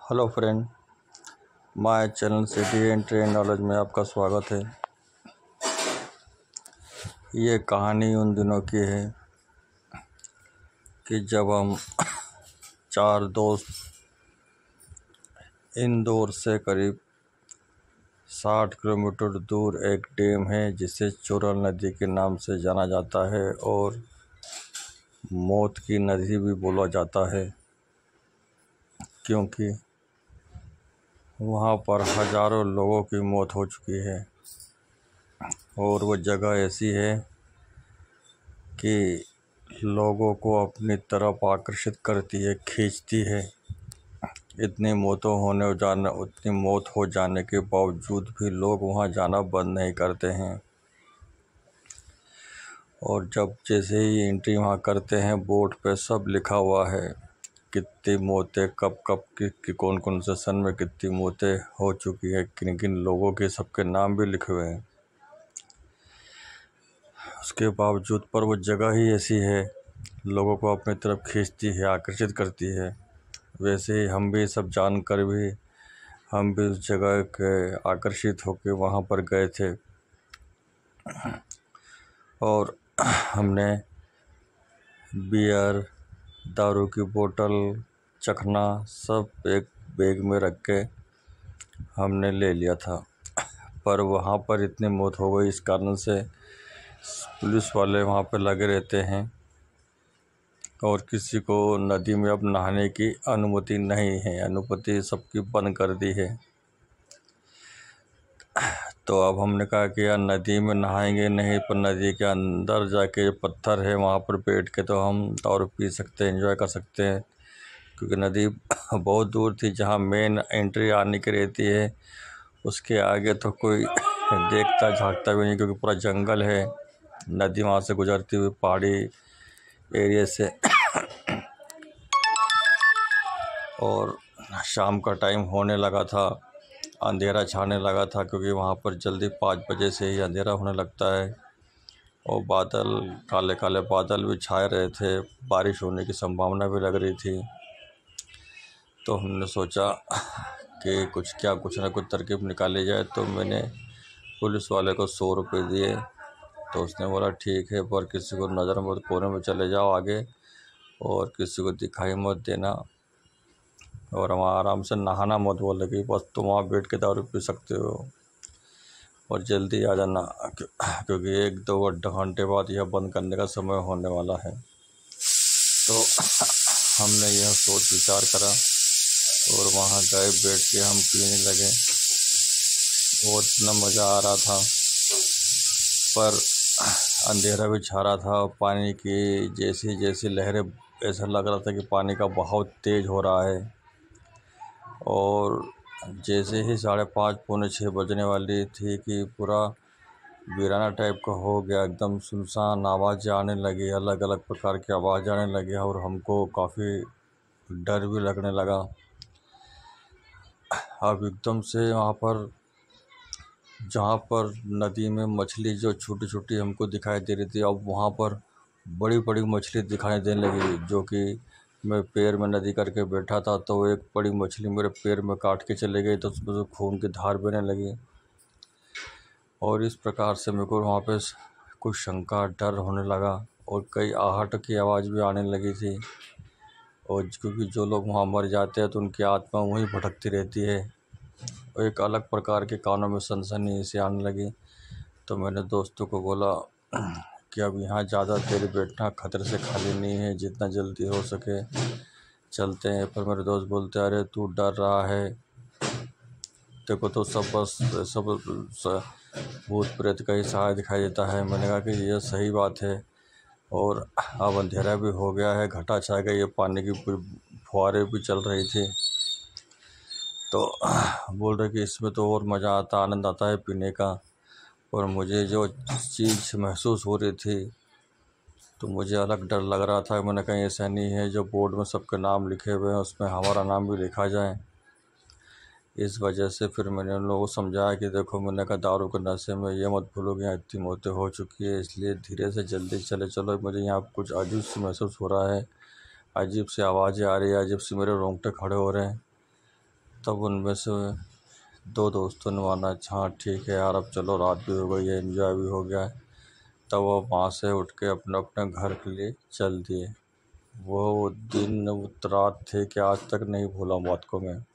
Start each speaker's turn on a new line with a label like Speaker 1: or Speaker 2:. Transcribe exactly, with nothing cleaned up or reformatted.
Speaker 1: Hello friend, my channel city and train knowledge में आपका स्वागत है। ये कहानी उन दिनों की है कि जब हम चार दोस्त इंदौर से करीब साठ किलोमीटर दूर एक डैम है जिसे चुरल नदी के नाम से जाना जाता है और मौत की नदी भी बोला जाता है, क्योंकि वहाँ पर हजारों लोगों की मौत हो चुकी है। और वो जगह ऐसी है कि लोगों को अपनी तरफ आकर्षित करती है, खींचती है। इतनी मौतों होने जाने उतनी मौत हो जाने के बावजूद भी लोग वहाँ जाना बंद नहीं करते हैं। और जब जैसे ही एंट्री वहाँ करते हैं, बोर्ड पे सब लिखा हुआ है, कितनी मौतें कब कब की, की कौन कौन से सन में कितनी मौतें हो चुकी है, किन किन लोगों के सबके नाम भी लिखे हुए हैं। उसके बावजूद पर वो जगह ही ऐसी है, लोगों को अपनी तरफ खींचती है, आकर्षित करती है। वैसे ही हम भी सब जानकर भी हम भी उस जगह के आकर्षित होकर वहाँ पर गए थे और हमने बियर, दारू की बोतल, चखना सब एक बैग में रख के हमने ले लिया था। पर वहाँ पर इतनी मौत हो गई, इस कारण से पुलिस वाले वहाँ पे लगे रहते हैं और किसी को नदी में अब नहाने की अनुमति नहीं है, अनुमति सबकी बंद कर दी है। तो अब हमने कहा कि यार नदी में नहाएंगे नहीं, पर नदी के अंदर जाके जो पत्थर है वहाँ पर बैठ के तो हम दारू पी सकते हैं, एंजॉय कर सकते हैं, क्योंकि नदी बहुत दूर थी। जहाँ मेन एंट्री आने की रहती है उसके आगे तो कोई देखता झांकता भी नहीं, क्योंकि पूरा जंगल है। नदी वहाँ से गुजरती हुई पहाड़ी एरिया से और शाम का टाइम होने लगा था, अंधेरा छाने लगा था, क्योंकि वहाँ पर जल्दी पाँच बजे से ही अंधेरा होने लगता है। और बादल, काले काले बादल भी छाए रहे थे, बारिश होने की संभावना भी लग रही थी। तो हमने सोचा कि कुछ क्या कुछ ना कुछ तरकीब निकाली जाए। तो मैंने पुलिस वाले को सौ रुपये दिए, तो उसने बोला ठीक है, पर किसी को नज़र मत, कोने में चले जाओ आगे और किसी को दिखाई मत देना, और वहाँ आराम से नहाना मत, बोले कि बस तुम वहाँ बैठ के दारू पी सकते हो और जल्दी आ जाना, क्योंकि एक दो घंटे बाद यह बंद करने का समय होने वाला है। तो हमने यह सोच विचार करा और वहाँ गए, बैठ के हम पीने लगे और इतना मज़ा आ रहा था। पर अंधेरा भी छा रहा था, पानी की जैसी जैसी लहरें, ऐसा लग रहा था कि पानी का बहाव तेज़ हो रहा है। और जैसे ही साढ़े पाँच पौने छः बजने वाली थी कि पूरा वीराना टाइप का हो गया, एकदम सुनसान आवाज़ें आने लगी, अलग अलग प्रकार की आवाज़ आने लगी और हमको काफ़ी डर भी लगने लगा। अब एकदम से वहाँ पर, जहाँ पर नदी में मछली जो छोटी छोटी हमको दिखाई दे रही थी, अब वहाँ पर बड़ी बड़ी मछली दिखाई देने लगी, जो कि मैं पैर में नदी करके बैठा था तो एक बड़ी मछली मेरे पैर में काट के चले गई, तो उसमें से खून की धार बहने लगी। और इस प्रकार से मेरे को वहाँ पे कुछ शंका, डर होने लगा और कई आहट की आवाज़ भी आने लगी थी। और क्योंकि जो लोग वहाँ मर जाते हैं तो उनकी आत्मा वहीं भटकती रहती है, और एक अलग प्रकार के कानों में सनसनी से आने लगी। तो मैंने दोस्तों को बोला कि अब यहाँ ज़्यादा देर बैठना खतरे से खाली नहीं है, जितना जल्दी हो सके चलते हैं। पर मेरे दोस्त बोलते, अरे तू डर रहा है, देखो तो सब बस सब भूत प्रेत का ही सहारा दिखाई देता है। मैंने कहा कि यह सही बात है, और अब अंधेरा भी हो गया है, घटा छा गई, ये पानी की फुहारें भी चल रही थी। तो बोल रहे कि इसमें तो और मज़ा आता, आनंद आता है पीने का। और मुझे जो चीज़ महसूस हो रही थी तो मुझे अलग डर लग रहा था। मैंने कहीं ऐसा नहीं है जो बोर्ड में सबके नाम लिखे हुए हैं उसमें हमारा नाम भी लिखा जाए। इस वजह से फिर मैंने उन लोगों को समझाया कि देखो, मैंने कहा दारू के नशे में ये मत भूलो कि यहाँ इतनी मौतें हो चुकी है, इसलिए धीरे से जल्दी चले चलो। मुझे यहाँ कुछ अजीब सी महसूस हो रहा है, अजीब सी आवाज़ें आ रही है, अजीब सी मेरे रोंगटे खड़े हो रहे हैं। तब उनमें से दो दोस्तों ने माना, हाँ ठीक है यार, अब चलो, रात भी हो गई है, एंजॉय भी हो गया है। तब वो वहाँ से उठ के अपने अपने घर के लिए चल दिए। वो दिन, वो रात थे कि आज तक नहीं भूला बात को मैं।